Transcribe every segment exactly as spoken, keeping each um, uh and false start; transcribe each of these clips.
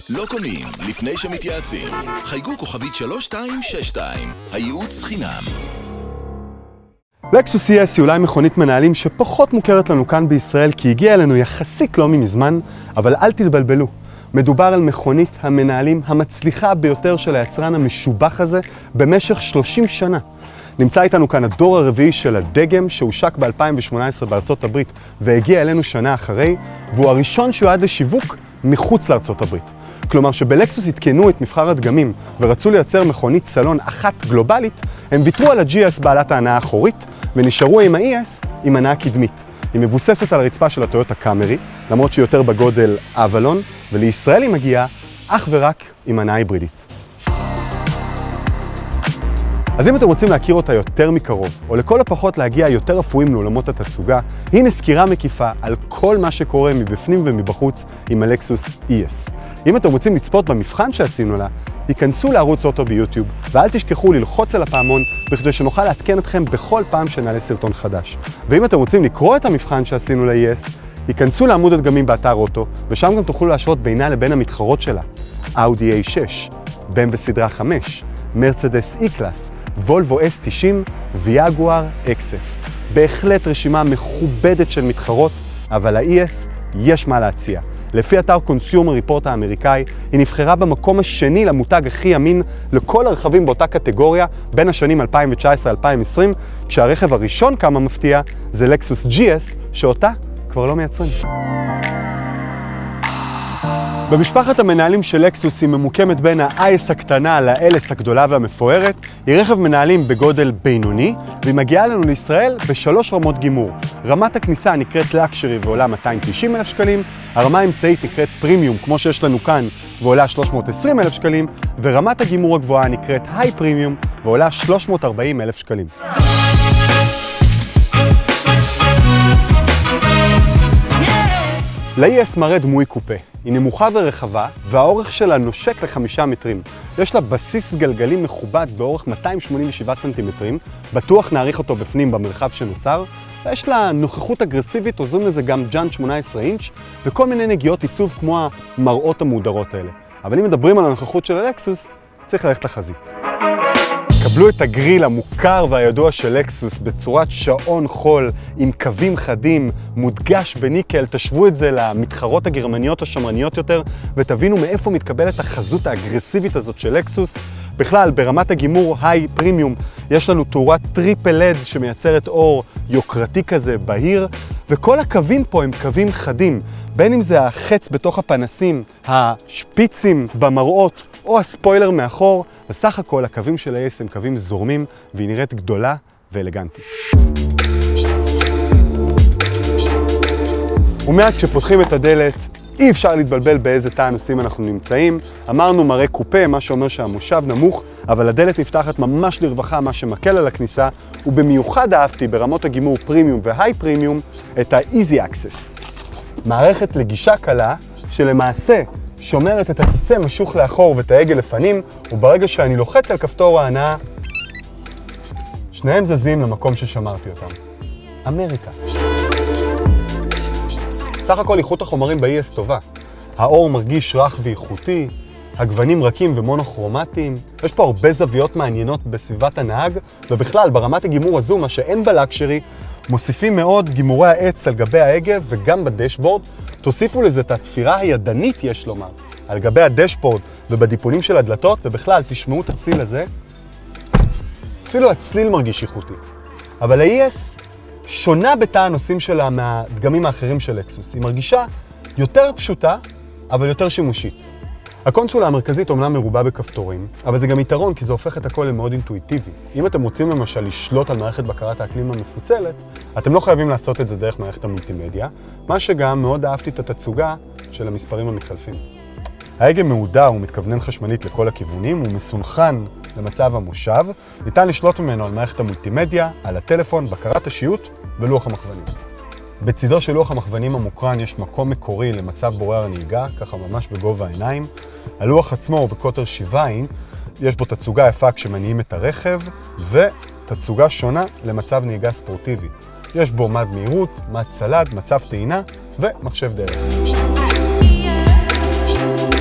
לא קונים לפני שמתייעצים. חייגו כוכבית שלוש שתיים שש שתיים. הייעוץ חינם. לקסוס אי אס היא אולי מכונית מנהלים שפחות מוכרת לנו כאן בישראל, כי הגיעה אלינו יחסית לא ממזמן, אבל אל תתבלבלו. מדובר על מכונית המנהלים המצליחה ביותר של היצרן המשובח הזה במשך שלושים שנה. נמצא איתנו כאן הדור הרביעי של הדגם שהושק ב-אלפיים שמונה עשרה בארצות הברית והגיע אלינו שנה אחרי, והוא הראשון שיועד לשיווק מחוץ לארצות הברית. כלומר שבלקסוס התקנו את מבחר הדגמים ורצו לייצר מכונית סלון אחת גלובלית, הם ויתרו על ה-ג'י אס בעלת ההנאה האחורית ונשארו עם ה-אי אס עם הנאה קדמית. היא מבוססת על הרצפה של הטויוטה קאמרי, למרות שהיא יותר בגודל אבלון, ולישראל היא מגיעה אך ורק עם הנאה היברידית. אז אם אתם רוצים להכיר אותה יותר מקרוב, או לכל הפחות להגיע יותר אפויים לעולמות התצוגה, הנה סקירה מקיפה על כל מה שקורה מבפנים ומבחוץ עם הלקסוס אי אס. אם אתם רוצים לצפות במבחן שעשינו לה, היכנסו לערוץ אוטו ביוטיוב, ואל תשכחו ללחוץ על הפעמון בכדי שנוכל לעדכן אתכם בכל פעם שנעלה סרטון חדש. ואם אתם רוצים לקרוא את המבחן שעשינו ל-אי אס, היכנסו לעמוד הדגמים באתר אוטו, ושם גם תוכלו להשוות בינה לבין המתחרות שלה. אאודי איי שש, ב אם דאבליו סדרה חמש, מרצדס אי-קלאס, וולבו אס תשעים ויאגואר אקס אף. בהחלט רשימה מכובדת של מתחרות, אבל ל-אי אס יש מה להציע. לפי אתר קונסיומר ריפורט האמריקאי, היא נבחרה במקום השני למותג הכי אמין לכל הרכבים באותה קטגוריה בין השנים אלפיים תשע עשרה עד אלפיים עשרים, כשהרכב הראשון, כמה מפתיע, זה לקסוס ג'י אס, שאותה כבר לא מייצרים. במשפחת המנהלים של לקסוס היא ממוקמת בין ה-איי אס הקטנה ל-אל אס הגדולה והמפוארת. היא רכב מנהלים בגודל בינוני, והיא מגיעה לנו לישראל בשלוש רמות גימור. רמת הכניסה נקראת לקשרי ועולה מאתיים ותשעים אלף שקלים, הרמה האמצעית נקראת פרימיום כמו שיש לנו כאן ועולה שלוש מאות ועשרים אלף שקלים, ורמת הגימור הגבוהה נקראת היי פרימיום ועולה שלוש מאות וארבעים אלף שקלים. ל-אי אס מראה דמוי קופה. היא נמוכה ורחבה, והאורך שלה נושק לחמישה מטרים. יש לה בסיס גלגלים מכובד באורך מאתיים שמונים ושבעה סנטימטרים, בטוח נעריך אותו בפנים במרחב שנוצר, ויש לה נוכחות אגרסיבית, עוזרים לזה גם ג'אנט שמונה עשרה אינץ', וכל מיני נגיעות עיצוב כמו המראות המודרות האלה. אבל אם מדברים על הנוכחות של הלקסוס, צריך ללכת לחזית. קבלו את הגריל המוכר והידוע של לקסוס בצורת שעון חול עם קווים חדים, מודגש בניקל, תשוו את זה למתחרות הגרמניות השמרניות יותר ותבינו מאיפה מתקבלת החזות האגרסיבית הזאת של לקסוס. בכלל, ברמת הגימור היי פרימיום יש לנו תאורת טריפל לד שמייצרת אור יוקרתי כזה בהיר, וכל הקווים פה הם קווים חדים, בין אם זה החץ בתוך הפנסים, השפיצים במראות, או הספוילר מאחור. בסך הכל הקווים של ה-אי אס הם קווים זורמים, והיא נראית גדולה ואלגנטית. ומעט כשפותחים את הדלת, אי אפשר להתבלבל באיזה תא הנוסעים אנחנו נמצאים. אמרנו מראה קופה, מה שאומר שהמושב נמוך, אבל הדלת נפתחת ממש לרווחה, מה שמקל על הכניסה, ובמיוחד אהבתי ברמות הגימור פרימיום והיי פרימיום את ה-Easy Access. מערכת לגישה קלה שלמעשה שומרת את הכיסא משוך לאחור ואת ההגה לפנים, וברגע שאני לוחץ על כפתור ההנאה, שניהם זזים למקום ששמרתי אותם. אמריקה. סך הכל איכות החומרים ב-אי אס טובה. האור מרגיש רך ואיכותי, הגוונים רכים ומונוכרומטיים, יש פה הרבה זוויות מעניינות בסביבת הנהג, ובכלל ברמת הגימור הזו, מה שאין בלקשרי, מוסיפים מאוד גימורי העץ על גבי ההגה וגם בדשבורד. תוסיפו לזה את התפירה הידנית, יש לומר, על גבי הדשבורד ובדיפונים של הדלתות, ובכלל תשמעו את הצליל הזה. אפילו הצליל מרגיש איכותי. אבל ה-אי אס שונה בתא הנושאים שלה מהדגמים האחרים של לקסוס. היא מרגישה יותר פשוטה, אבל יותר שימושית. הקונסולה המרכזית אומנם מרובה בכפתורים, אבל זה גם יתרון כי זה הופך את הכל למאוד אינטואיטיבי. אם אתם רוצים למשל לשלוט על מערכת בקרת האקלים המפוצלת, אתם לא חייבים לעשות את זה דרך מערכת המולטימדיה, מה שגם מאוד אהבתי את התצוגה של המספרים המתחלפים. ההגה מהודר ומתכוונן חשמלית לכל הכיוונים, הוא מסונכן למצב המושב, ניתן לשלוט ממנו על מערכת המולטימדיה, על הטלפון, בקרת השיות ולוח המכוונים. בצידו של לוח המכוונים המוקרן יש מקום מקורי למצב בורר הנהיגה, ככה ממש בגובה העיניים. הלוח עצמו הוא בקוטר שבעה אינץ', יש בו תצוגה יפה כשמניעים את הרכב, ותצוגה שונה למצב נהיגה ספורטיבי. יש בו מד מהירות, מד צלד, מצב טעינה ומחשב דרך.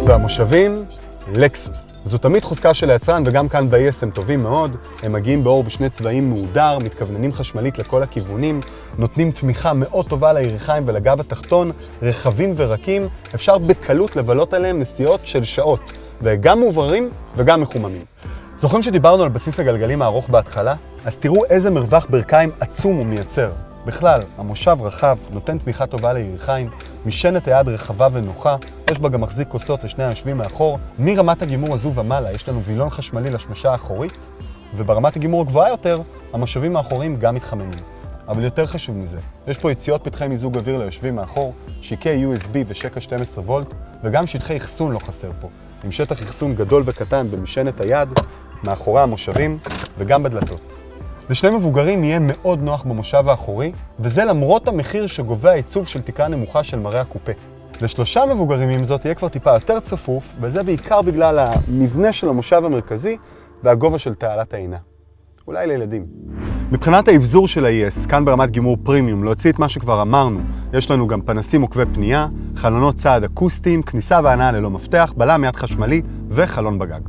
והמושבים, לקסוס. זו תמיד חוזקה של היצרן, וגם כאן ב-אי אס הם טובים מאוד. הם מגיעים באור בשני צבעים מהודר, מתכווננים חשמלית לכל הכיוונים, נותנים תמיכה מאוד טובה לירכיים ולגב התחתון, רחבים ורקים, אפשר בקלות לבלות עליהם נסיעות של שעות, וגם מובררים וגם מחוממים. זוכרים שדיברנו על בסיס הגלגלים הארוך בהתחלה? אז תראו איזה מרווח ברכיים עצום הוא מייצר. בכלל, המושב רחב, נותן תמיכה טובה לירכיים, משענת היד רחבה ונוחה, יש בה גם מחזיק כוסות לשני היושבים מאחור. מרמת הגימור הזו ומעלה יש לנו וילון חשמלי לשמשה האחורית, וברמת הגימור הגבוהה יותר, המושבים האחוריים גם מתחממים. אבל יותר חשוב מזה, יש פה יציאות פתחי מיזוג אוויר ליושבים מאחור, שיקי יו אס בי ושקע שתים עשרה וולט, וגם שטחי אחסון לא חסר פה, עם שטח אחסון גדול וקטן במשענת היד, מאחורי המושבים וגם בדלתות. לשני מבוגרים יהיה מאוד נוח במושב האחורי, וזה למרות המחיר שגובה העיצוב של תקרה נמוכה של מראה הקופה. לשלושה מבוגרים עם זאת יהיה כבר טיפה יותר צפוף, וזה בעיקר בגלל המבנה של המושב המרכזי והגובה של תעלת העינה. אולי לילדים. מבחינת האבזור של ה-אי אס, כאן ברמת גימור פרימיום, להוציא את מה שכבר אמרנו, יש לנו גם פנסים עוקבי פנייה, חלונות צעד אקוסטיים, כניסה והנעה ללא מפתח, בלם יד חשמלי וחלון בגג.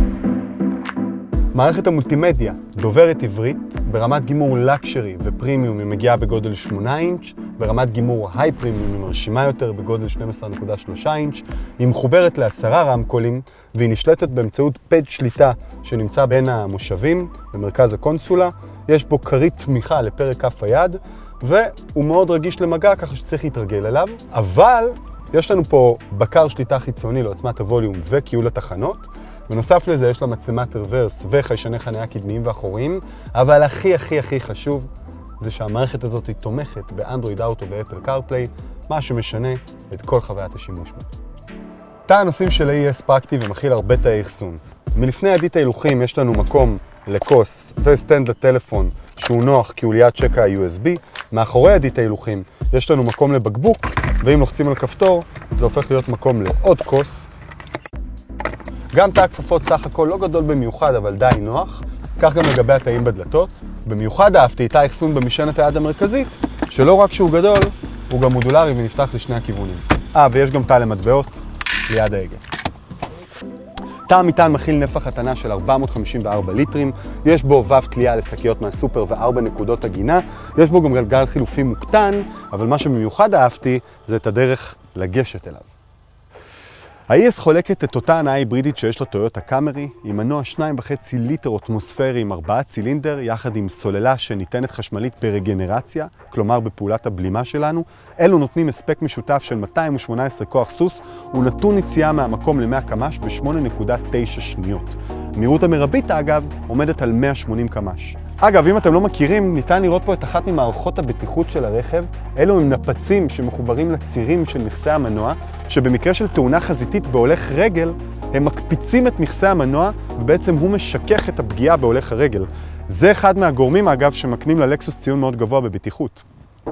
מערכת המולטימדיה, דוברת עברית, ברמת גימור לקשרי ופרימיום היא מגיעה בגודל שמונה אינץ', ברמת גימור היי פרימיום היא מרשימה יותר בגודל שתים עשרה נקודה שלוש אינץ', היא מחוברת לעשרה רמקולים והיא נשלטת באמצעות פד שליטה שנמצא בין המושבים במרכז הקונסולה, יש בו כרית תמיכה לפרק כף היד והוא מאוד רגיש למגע ככה שצריך להתרגל אליו, אבל יש לנו פה בקר שליטה חיצוני לעוצמת הווליום וקיול התחנות. בנוסף לזה יש לה מצלמת רוורס וחיישני חניה קדמיים ואחוריים, אבל הכי הכי הכי חשוב זה שהמערכת הזאת היא תומכת באנדרואיד אוטו ואפל קארפליי, מה שמשנה את כל חוויית השימוש בה. תא הנושאים של ה-אי אס פרקטי ומכיל הרבה תאי אחסון. מלפני עדית ההילוכים יש לנו מקום לכוס וסטנד לטלפון שהוא נוח כי הוא ליד שקע ה-יו אס בי, מאחורי עדית ההילוכים יש לנו מקום לבקבוק, ואם לוחצים על כפתור זה הופך להיות מקום לעוד כוס. גם תא הכפפות סך הכל לא גדול במיוחד, אבל די נוח. כך גם לגבי התאים בדלתות. במיוחד אהבתי תא אחסון במשענת היד המרכזית, שלא רק שהוא גדול, הוא גם מודולרי ונפתח לשני הכיוונים. אה, ויש גם תא למטבעות ליד ההגה. תא המטען מכיל נפח הטענה של ארבע מאות חמישים וארבע ליטרים, יש בו ובב תלייה לשקיות מהסופר וארבע נקודות הגינה, יש בו גם גלגל חילופי מוקטן, אבל מה שבמיוחד אהבתי זה את הדרך לגשת אליו. ה-אי אס חולקת את אותה הנעה היברידית שיש לה טויוטה קאמרי, עם מנוע שניים וחצי ליטר אטמוספרי עם ארבעה צילינדר, יחד עם סוללה שניתנת חשמלית ברגנרציה, כלומר בפעולת הבלימה שלנו. אלו נותנים הספק משותף של מאתיים ושמונה עשרה כוח סוס, ונתון יציאה מהמקום ל-מאה קמ"ש ב-שמונה נקודה תשע שניות. המהירות המרבית, אגב, עומדת על מאה ושמונים קמ"ש. אגב, אם אתם לא מכירים, ניתן לראות פה את אחת ממערכות הבטיחות של הרכב. אלו הם נפצים שמחוברים לצירים של מכסה המנוע, שבמקרה של תאונה חזיתית בהולך רגל, הם מקפיצים את מכסה המנוע, ובעצם הוא משכך את הפגיעה בהולך הרגל. זה אחד מהגורמים, אגב, שמקנים ללקסוס ציון מאוד גבוה בבטיחות.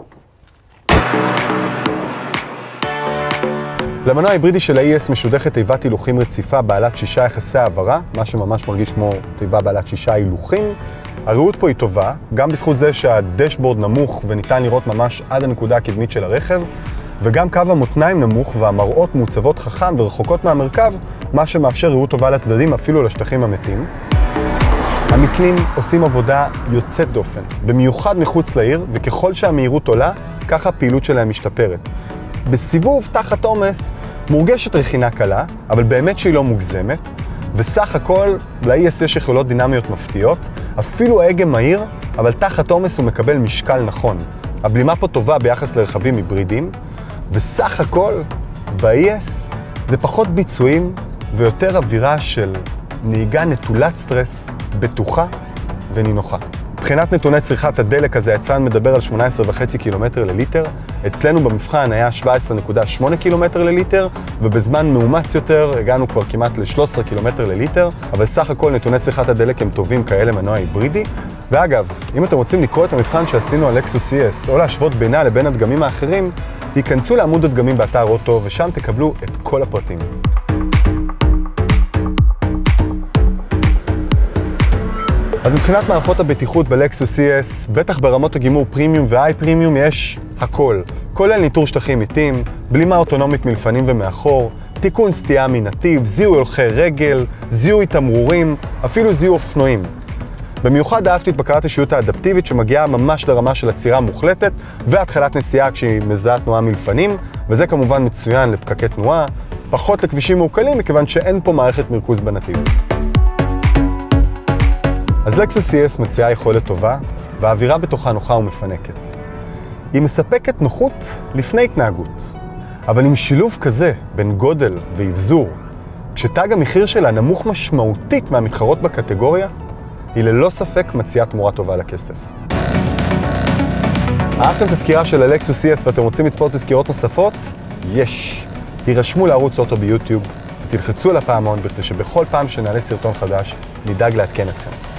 למנוע ההיברידי של ה-אי אס משודכת תיבת הילוכים רציפה בעלת שישה יחסי העברה, מה שממש מרגיש כמו תיבה בעלת שישה הילוכים. הראות פה היא טובה, גם בזכות זה שהדשבורד נמוך וניתן לראות ממש עד הנקודה הקדמית של הרכב, וגם קו המותניים נמוך והמראות מעוצבות חכם ורחוקות מהמרכב, מה שמאפשר ראות טובה לצדדים אפילו לשטחים המתים. המקלים עושים עבודה יוצאת דופן, במיוחד מחוץ לעיר, וככל שהמהירות עולה, ככה הפעילות שלהם משתפרת. בסיבוב תחת עומס מורגשת רכינה קלה, אבל באמת שהיא לא מוגזמת, וסך הכל ל-אי אס יש יכולות דינמיות מפתיעות, אפילו ההגה מהיר, אבל תחת עומס הוא מקבל משקל נכון. הבלימה פה טובה ביחס לרכבים היברידיים, וסך הכל ב-אי אס זה פחות ביצועים ויותר אווירה של נהיגה נטולת סטרס, בטוחה ונינוחה. מבחינת נתוני צריכת הדלק הזה, היצרן מדבר על שמונה עשרה וחצי קילומטר לליטר, אצלנו במבחן היה שבע עשרה נקודה שמונה קילומטר לליטר, ובזמן מאומץ יותר הגענו כבר כמעט ל-שלושה עשר קילומטר לליטר, אבל סך הכל נתוני צריכת הדלק הם טובים כאלה מנוע היברידי. ואגב, אם אתם רוצים לקרוא את המבחן שעשינו על לקסוס אי אס, או להשוות בינה לבין הדגמים האחרים, תיכנסו לעמוד הדגמים באתר אוטו, ושם תקבלו את כל הפרטים. אז מבחינת מערכות הבטיחות בלקסוס אי אס, בטח ברמות הגימור פרימיום והיי פרימיום יש הכל. כולל ניטור שטחים מתים, בלימה אוטונומית מלפנים ומאחור, תיקון סטייה מנתיב, זיהוי הולכי רגל, זיהוי תמרורים, אפילו זיהוי אופנועים. במיוחד אהבתי את בקרת אישיות האדפטיבית שמגיעה ממש לרמה של עצירה מוחלטת והתחלת נסיעה כשהיא מזהה תנועה מלפנים, וזה כמובן מצוין לפקקי תנועה, פחות לכבישים מעוקלים מכיוון שאין פה מערכת מרכוז בנתיב. אז לקסוס אי אס מציעה יכולת טובה, והאווירה בתוכה נוחה ומפנקת. היא מספקת נוחות לפני התנהגות, אבל עם שילוב כזה בין גודל ואבזור, כשתג המחיר שלה נמוך משמעותית מהמתחרות בקטגוריה, היא ללא ספק מציעה תמורה טובה לכסף. אהבתם את הסקירה של הלקסוס אי אס ואתם רוצים לצפות בסקירות נוספות? יש! הירשמו לערוץ אוטו ביוטיוב ותלחצו על הפעמון כדי שבכל פעם שנעלה סרטון חדש נדאג לעדכן אתכם.